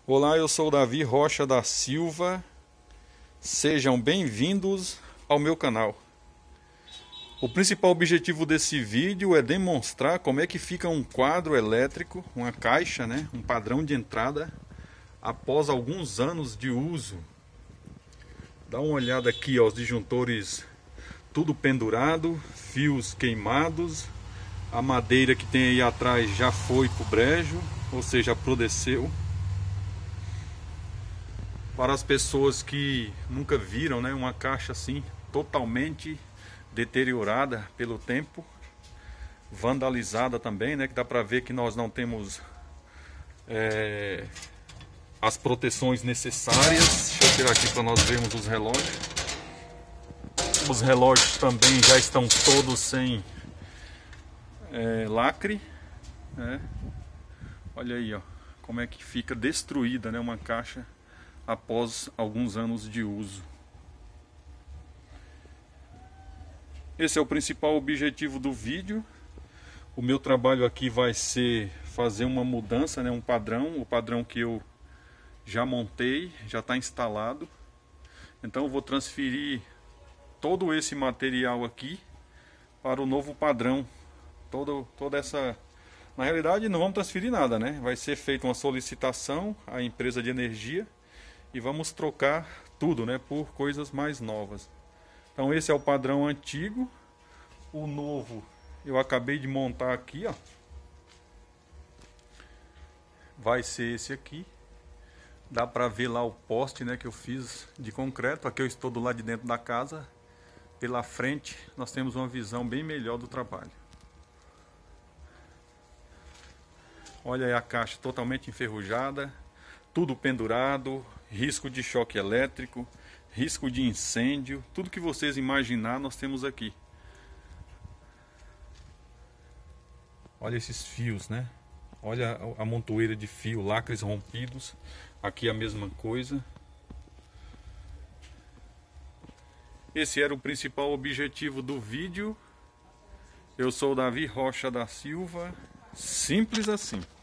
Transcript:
Olá, eu sou o Davi Rocha da Silva. Sejam bem-vindos ao meu canal. O principal objetivo desse vídeo é demonstrar como é que fica um quadro elétrico, uma caixa, um padrão de entrada, após alguns anos de uso. Dá uma olhada aqui, ó, os disjuntores tudo pendurado, fios queimados, a madeira que tem aí atrás já foi pro brejo, ou seja, apodreceu. Para as pessoas que nunca viram, uma caixa assim totalmente deteriorada pelo tempo, vandalizada também, que dá para ver que nós não temos as proteções necessárias. Deixa eu tirar aqui para nós vermos os relógios. Os relógios também já estão todos sem lacre, Olha aí, ó, como é que fica destruída, uma caixa após alguns anos de uso. Esse é o principal objetivo do vídeo. O meu trabalho aqui vai ser fazer uma mudança, um padrão, o padrão que eu já montei, já está instalado. Então eu vou transferir todo esse material aqui para o novo padrão. Toda essa... Na realidade não vamos transferir nada, Vai ser feita uma solicitação à empresa de energia e vamos trocar tudo, por coisas mais novas. Então esse é o padrão antigo. O novo eu acabei de montar aqui, ó. Vai ser esse aqui. Dá para ver lá o poste, que eu fiz de concreto. Aqui eu estou do lado de dentro da casa. Pela frente nós temos uma visão bem melhor do trabalho. Olha aí a caixa totalmente enferrujada, tudo pendurado, risco de choque elétrico, risco de incêndio, tudo que vocês imaginar nós temos aqui. Olha esses fios, Olha a montoeira de fio, lacres rompidos. Aqui a mesma coisa. Esse era o principal objetivo do vídeo. Eu sou o Davi Rocha da Silva. Simples assim.